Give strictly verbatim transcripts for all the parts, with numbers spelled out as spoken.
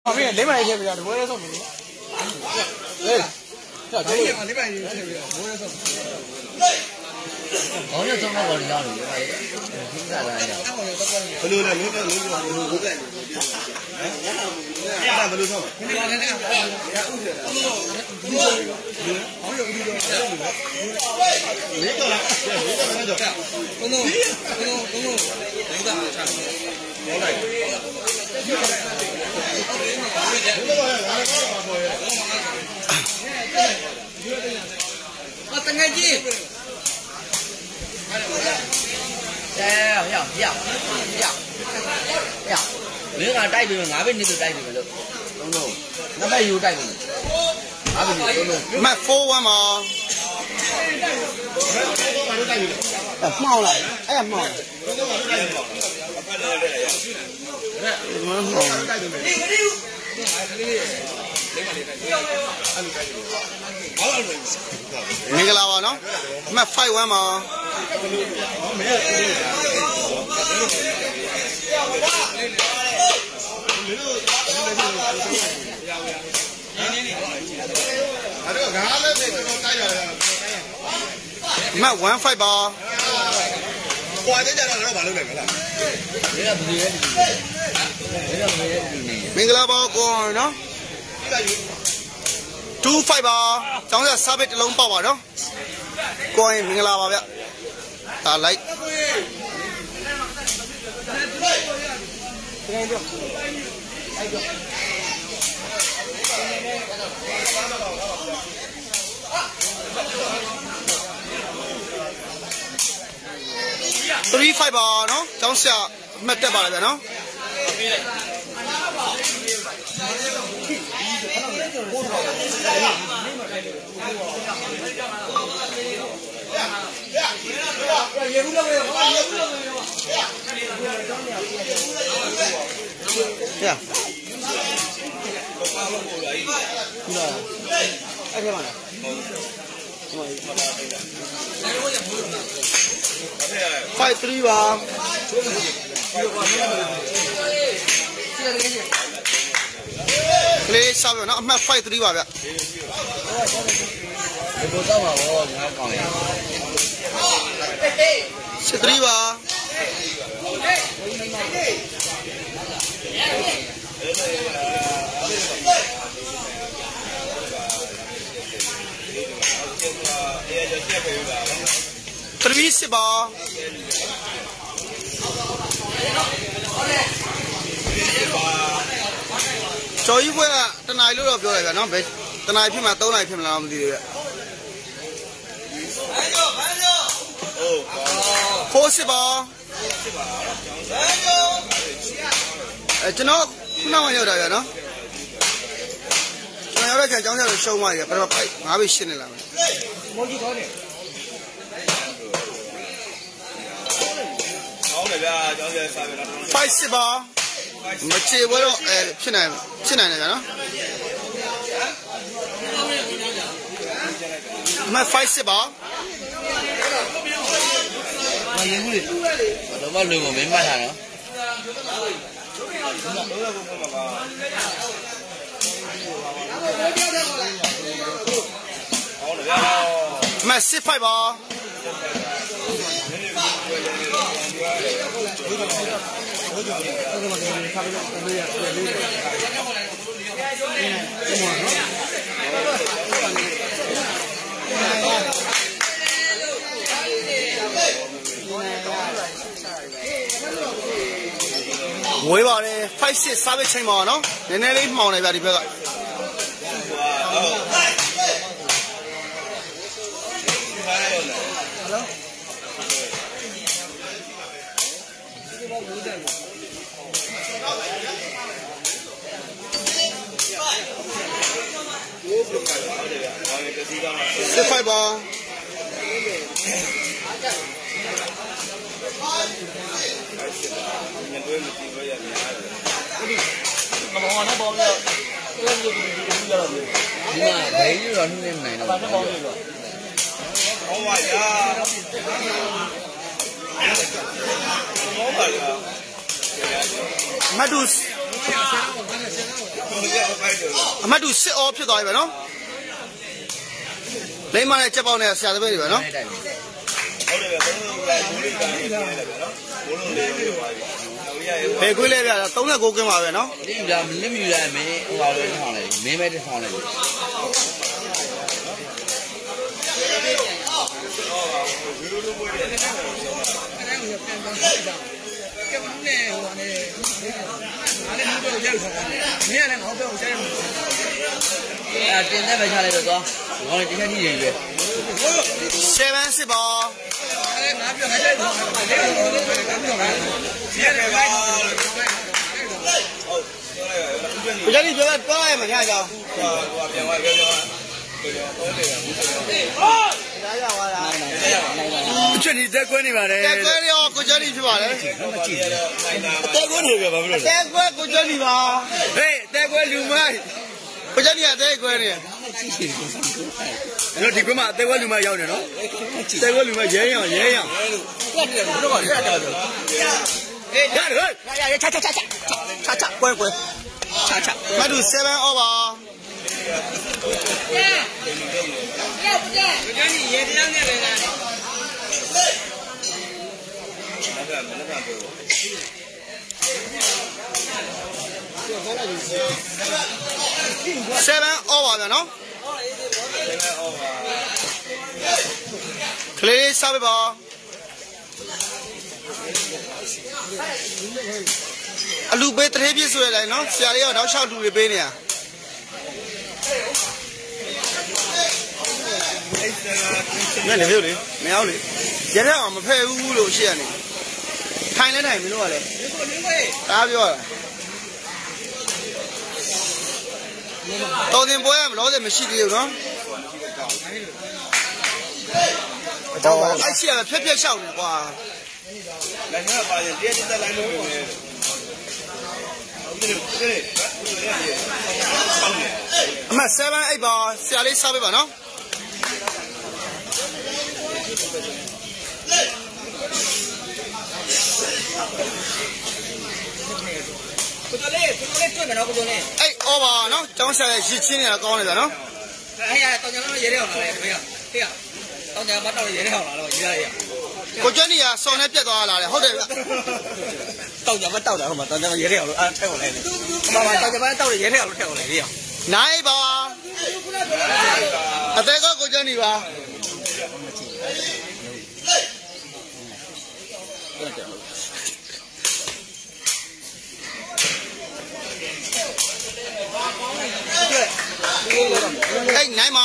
后面两百钱不要的，我也送给你。哎，这这两百钱，我也送。我也送到我家里，挺赞的呀。不溜的，溜的，溜的，溜的。哎，那不溜上吗？溜的，溜的。好有溜的，溜的。溜的了，溜的那就。东东，东东，东东，溜的，差不多。好嘞。我等下去。哎，要要要要要，你看带队，那边你都带队了，东东，那边有带队，那边东东，买佛碗吗？哎，冒了，哎呀冒了。那个老板呢？买five碗吗？买one five吧。မင်္ဂလာပါကောနော် two five ပါကျောင်းဆက်စားပစ်တစ်လုံးပေါက်ပါနော်ကိုရင်မင်္ဂလာပါဗျဒါလိုက် three five ပါနော်ကျောင်းဆက်မှတ်တက်ပါလေဗျနော် Yeah. Five three ba. Play sao rồi nó mà five three ba vậy. Six three ba. Three six ba. Cho ý quên à, tên này lúc đầuပြောlại nó về tên này phim mà tấu này phim làm gì vậy? Four six ba. Cho nó nó bao nhiêu đời nó? Cho nó cái cháu theo show ngoài vậy, phải phải ngã bị xin này làm. Five six ba. Mà chơi với nó, cái này, cái này này nó. Mà five six ba. Mà những gì? Nó bao lừa mà mấy mai hả nó? Mà six five ba. Ngồi vào đây five six sáu mươi mà nó nên lấy màu này vào đi bây giờ. Hello. Six five ba. Nhưng mà thấy như là nên này nó Madus အမှတ်တူစစ်အောဖြစ်သွားပြီပဲနော်လိမ့်မနဲ့ချက်ပေါက်နဲ့ဆရာသပည့်တွေပဲနော်ဟုတ်တယ်ဗျဘယ်ခွေးလဲဗျာသုံးကိုကင်းပါပဲနော်ဒီဗျာမလစ်မြူရမင်းဟိုပါလို့ထောင်းလိုက်မင်းမဲတစ်ထောင်းလိုက်ကဲမင်းနဲ့ဟိုကနေအားလည်းမပြောကြဘူးမင်းလည်းငေါ့ပြောကြတယ်အဲတင်တဲ့ပဲချလိုက်တော့သွားငေါ့လည်းတစ်ချက်ကြီးရင်ပဲ sevenစစ်ပါအဲငါပြောငါကြိုက်တော့လေးလို့လေးပြောပါစီရတယ်ပါကိုကြိုက်ပြောတော့ရမှာညကြောင်ဟိုပြန်သွားပြောပြောတော့တယ်ဘူးဟောဒါရပါလားအချက်ကြီးတက်ခွဲနေပါတယ်တက်ခွဲရောကိုကြိုက်ဖြစ်ပါလေမကြည့်တက်ခွဲနေပြပါမလို့တက်ခွဲကိုကြိုက်ပါဟေးတက်ခွဲလူမိုင်းကိုကြိုက်ရတက်ခွဲနေနော်ဒီကွမှာတက်ခွဲလူမိုင်းရောက်နေနော်တက်ခွဲလူမိုင်းရဲရအောင်ရဲရအောင်တက်တယ်ဘယ်တော့မှတက်တယ်ဆိုဟေးရဟေးရရချာချာချာချာချာကွဲကွဲချာချာမတူseven over Yeah. Yeah, yeah. Jadi ye dia ni ada. seven over ဗျာနော် seven over ကလေးစားပေးပါအလူပေးတရေပြည့်ဆိုရတိုင်းနော်ဆရာလေးကတော့၆လူတွေပေးနေရငါလည်းပြောလေမရောက်လေရတဲ့အောင်မဖဲ့ဘူးလို့ရှိရနေထိုင်လဲထိုင်မင်းတို့ကလည်းဒါပြောတာတော်တင်ပွဲရမလို့မရှိသေးဘူးနော်တော့အဲ့ရှိရဖြက်ဖြက်ရှောက်နေကွာလည်းငါပါရင်တည်းတည်းလိုက်လို့ပဲအမseven eightပါဆရာလေးစားပေးပါနော်ကိုတော်လေးကိုတော်လေးတွေ့မယ်နော်ကိုတော်လေးအေးဩပါနော်ကျောင်းဆရာရဲ့ရစ်ချင်းနေတာကောင်းနေဗျာနော်အဲ့ရတောင်ကြမ်းရေရဲအောင်လာလေခင်ဗျာဟေ့တောင်ကြမ်းမတောက်ရေရဲအောင်လာတော့ရေရဲရကိုကျွန်းကြီးကစော်နဲ့ပြတ်သွားလာတယ်ဟုတ်တယ်ဗျတောင်ကြမ်းမတောက်တာဟိုမှာတောင်ကြမ်းရေရဲအောင်လို့အားထည့်ဝင်လိုက်တယ်ဟိုမှာတောင်ကြမ်းမတောက်ရေရဲအောင်လို့ထည့်ဝင်လိုက်လေနိုင်ပါအသေးကကိုကျွန်းကြီးပါ哎，来嘛！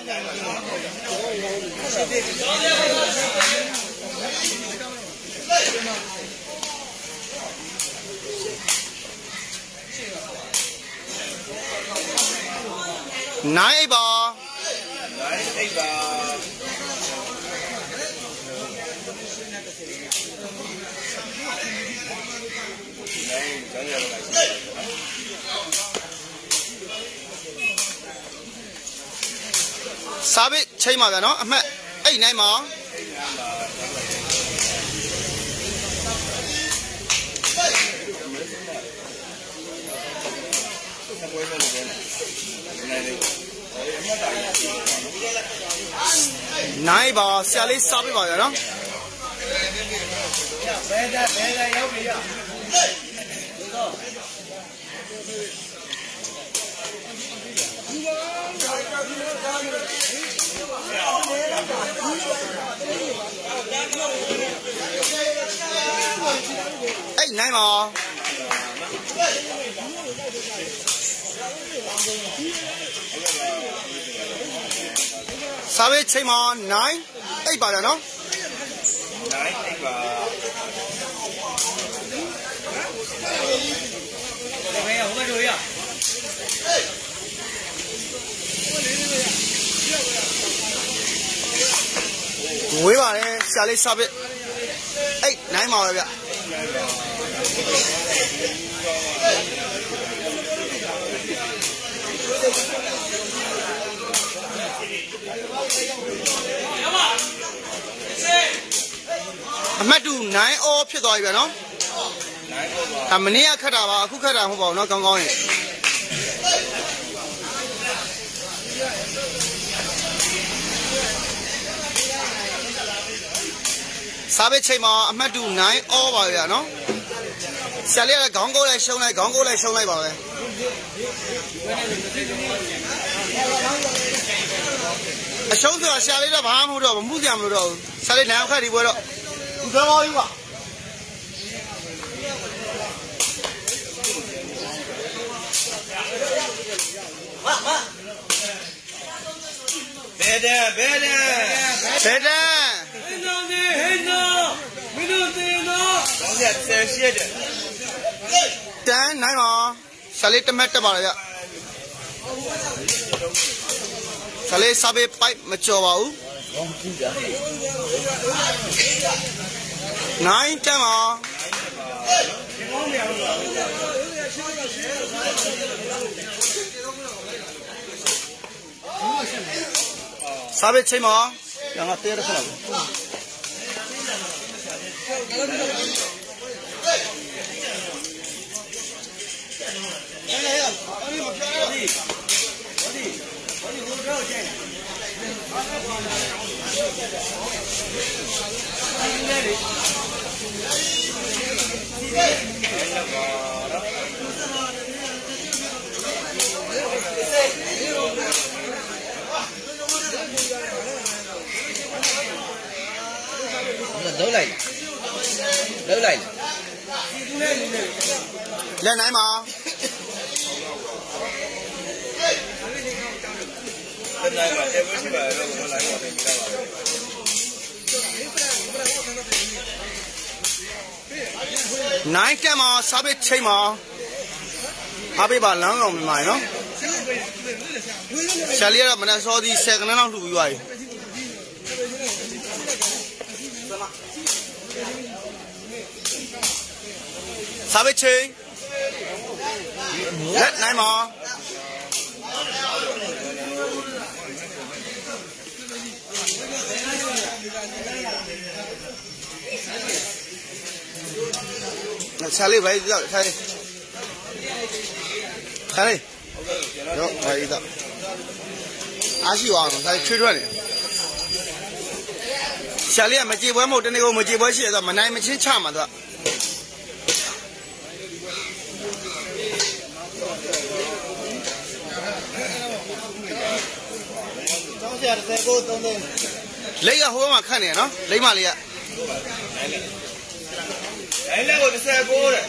来一把， 来一把。 စားပြီးချိန်ပါဗျာနော်အမှတ်အိတ်နိုင်ပါနိုင်ပါဆရာလေးစားပေးပါဗျာနော်ဘယ်ဒါဘယ်ဒါရောက်ပြီရ哎，来嘛！三位七嘛，nine，哎，八人喏。 nine，哎八。没有，我们注意啊。 ဝေးပါလေဆရာလေးစားပစ်အေးနိုင်ပါပဲဗျအမှတ်တူnine အောဖြစ်သွားပြီဗျနော် nine over ဒါမနေ့ကခတ်တာပါအခုခတ်တာမဟုတ်ပါဘူးเนาะကောင်းကောင်းရင်စားပဲချိန်မှာအမှတ်တူnine all ပါဗျာเนาะဆရာလေးကခေါင်းကိုက်လိုက်ရှုံးလိုက်ခေါင်းကိုက်လိုက်ရှုံးလိုက်ပါပဲအရှုံးဆိုတာဆရာလေးတော့ဘာမှမဟုတ်တော့ဘူးမှုစရာမလိုတော့ဘူးဆရာလေးနိုင်အောင်ခတ်ဒီပွဲတော့ဒီကောင်းကောင်းကြီးပါဘယ်တဲ့ဘယ်တဲ့ဘယ်တဲ့ဟင်းတော်နေဟင်းတော်မင်းတို့တင်တော့ကောင်းရက်ဆယ်ရှစ်တဲ့တန်းနိုင်ပါဆရာလေးတမက်တက်ပါလေဗျဆရာလေးစားပေးပိုက်မကြော်ပါဘူးကောင်းကြည့်ကြနိုင်တန်းပါစားပေးချိန်မှာရငါတဲရခလာဘူးလုံးလိုက်လုံးလိုက်လက်နိုင်ပါလက်နိုင်ပါအဲ့ဘယ်ရှိပါတော့လုံးလိုက်ပါပဲကြည့်ပါနိုင်ကမှာစားပေးချိန်မှာအားပေးပါလမ်းကောင်မြန်မာနော်ဆရာလေးကတော့မနက်စောသည်ဆယ်ခဏလောက်လှူပြီးသွားပြီစားပေးချိန်လက်နိုင်မှာဆရာလေးပဲကြောက်ဆရာလေးဆရာလေးတော့ဘာဤတော့အားရှိအောင်ဆရာလေးချွေးထွက်နေဆရာလေးကမကြေပွဲမဟုတ်တနေ့ကမကြေပွဲရှိရတော့မနိုင်မချင်းချမှာတော့ကျောင်းဆရာတစ်ကိုသုံးသိန်းလိတ်ကဟိုဘက်မှာခတ်နေနော်လိတ်မလေးကအဲ့လက်ကိုတစ်ကိုတဲ့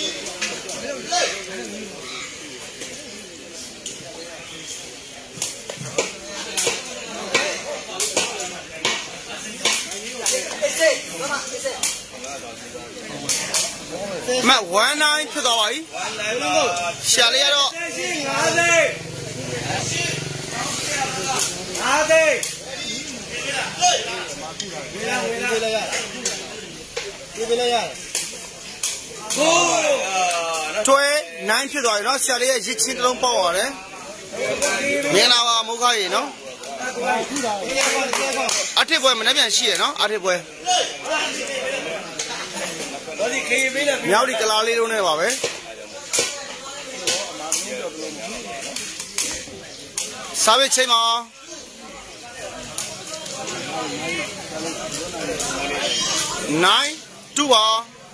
မဝမ်းနိုင်ဖြစ်သွားပါပြီဆရာလေးကတော့ငါးသိန်းငါးသိန်းဝေးလာဝေးလာလိုက်ရဒီပဲလိုက်ရကိုထွေးနိုင်ဖြစ်သွားပြီနော်ဆရာလေးရဲ့ရစ်ချင်းတစ်လုံးပေါက်ရတယ်မြင်လာပါမုခရေနော်အထစ်ပွဲမနှက်ပြန်ရှိရနော်အထစ်ပွဲမြောက်ဒီကလာလေးလုံးနဲ့ပါပဲစားပေးချိန်မှာnine twoပါ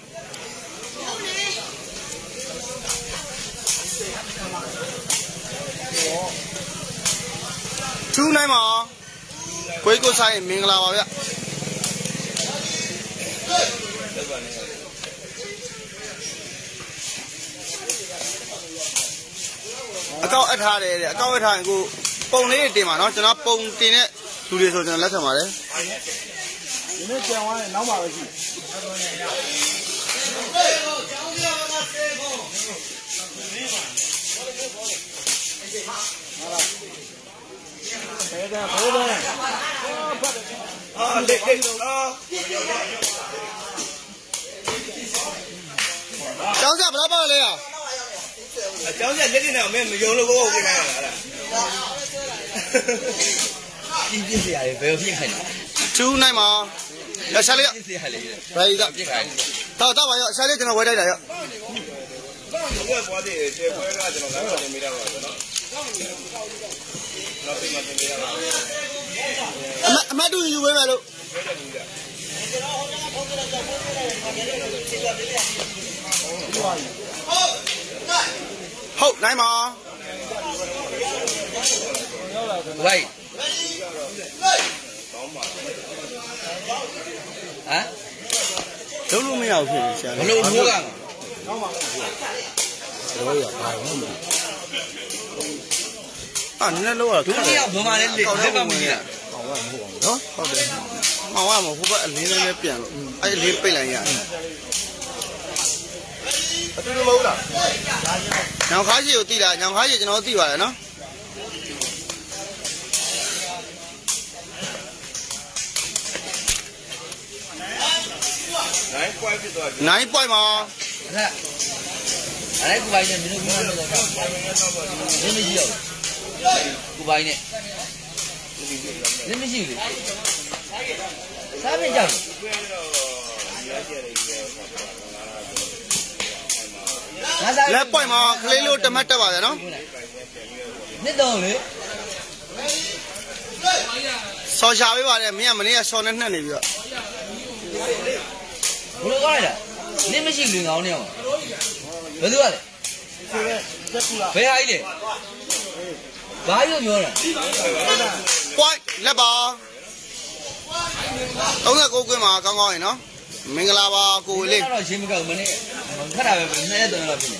two nineမှာကိုယ်ကိုဆိုင်မင်္ဂလာပါဗျအကောက်အထားတယ်တဲ့အကောက်အထားရင်ကိုပုံလေးတင်ပါနော်ကျွန်တော်ပုံတင်တဲ့လူတွေဆိုကျွန်တော်လက်ခံပါတယ်ဒီနေ့ကြံသွားရင်နောက်ပါပဲရှိဘယ်ကဘယ်ကအာလက်လက်အာကျောင်းစားဘယ်လောက်ပါလဲရအကျောင်းဆက်လက်တင်တော့မင်းမယုံလို့ကိုယ့်ကိုပြင်ခိုင်းရတာလားကြီးပြစ်စရာတွေဘယ်လိုပြင်ခိုင်းလဲ two nineမှာရရှာလေးပြစ်စရာလေဘယ်ကပြစ်ခိုင်းတော့တော့ပါရရှာလေးကျွန်တော်ဝယ်လိုက်တာရအမတ်တူယူပေးမယ်လို့ဟုတ်နိုင်ပါဝိုင်းဟမ်လုံးလို့မရဘူးဖြစ်နေဆရာဘလို့ထိုးကမှာတော့ရပါဘူးအာနည်းနည်းလောက်ရဒုတိယဘုံမှာလည်းလက်လက်မမီးလားဟောဝမဟုတ်ပါဘူးနော်ဟုတ်တယ်မောင်ဝမဟိုဘက်အလင်းလေးပြန်လို့အဲ့အလေးပိတ်လိုက်ရတယ်အတူတူမဟုတ်လားညောင်ခါးရှိကိုတိလားညောင်ခါးရှိကျွန်တော်သိပါတယ်နော် nine point ဖြစ်သွားပြီ nine point မှာအဲ့အဲ့ကူပိုင်းနဲ့မင်းတို့ကလည်းတော့မင်းမရှိတော့ကူပိုင်းနဲ့မင်းမရှိဘူးစားပြကြတယ်လက် point မှာကလေးလို့တမတ်တက်ပါဗျာနော်နှစ်တော့လေဆော်ရှာပေးပါတယ်မင်းကမနေ့ကဆော်နဲ့နှက်နေပြီတော့ဘလို့ကောင်းလားနင်းမရှိလူငောင်းနေအောင်ဘယ်သူကလဲဘယ်ဟာကြီးလဲဘာကြီးလို့ပြောတာ point လက်ပါသုံး十九ကွင်းမှာကောင်းကောင်းရင်နော်မင်္ဂလာပါကိုလေးတော့ရှင်းမကောက်မနေ့ခက်တာပဲနှစ်ရက်သုံးရက်လောက်ဖြစ်နေ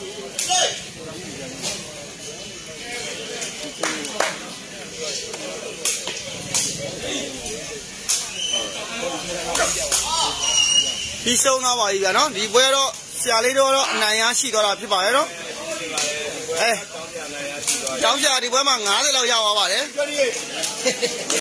ဒီဆုံးသွားပါပြီဗျာနော်ဒီပွဲတော့ဆရာလေးတို့တော့အနိုင်ရရှိသွားတာဖြစ်ပါရဲ့နော်အဲကျောင်းဆရာဒီပွဲမှာ၅၀လောက်ရသွားပါတယ်